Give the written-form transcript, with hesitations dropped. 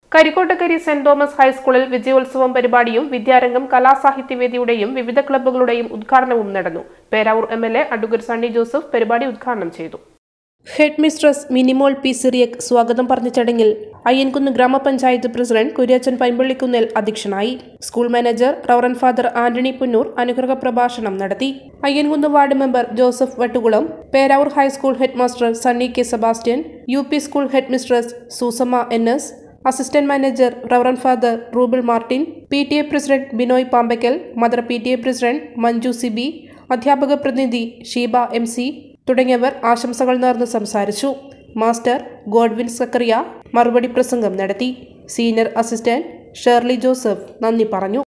കരിക്കോട്ടക്കരി saint Thomas ഹൈസ്കൂളിൽ വിജയോത്സവം പരിപാടിയും വിദ്യാരംഗം കലാസാഹിത്യവേദിയുടെയും വിവിധ ക്ലബ്ബുകളുടെയും ഉദ്ഘാടനവും നടന്നു. Peravoor MLA advocate Sunny Joseph പരിപാടി ഉദ്ഘാടനം ചെയ്തു. Headmistress Minimol P Cyriac സ്വാഗതം പറഞ്ഞ ചടങ്ങിൽ അയ്യൻകുന്ന് ഗ്രാമപഞ്ചായത്ത് പ്രസിഡന്റ് കുര്യാച്ചൻ പൈമ്പള്ളിക്കുന്നേൽ അധ്യക്ഷനായി. School manager reverend father Antony Punnoor അനുഗ്രഹ പ്രഭാഷണം നടത്തി. Ayyankunnu ward member Joseph Vattukulam, Peravoor high school headmaster Sunny K Sebastian, UP school headmistress Susamma NS, assistant manager reverend father Ruble Martin, PTA president Binoy Pampakkal, mother PTA president Manju CB, അധ്യാപക പ്രതിനിധി Sheeba MC തുടങ്ങിയവർ ആശംസകൾ നേർന്ന് സംസാരിച്ചു. Master Godwin Zacharia മറുപടി പ്രസംഗം നടത്തി. സീനിയർ അസിസ്റ്റന്റ് ഷേർലി ജോസഫ് നന്ദി പറഞ്ഞു.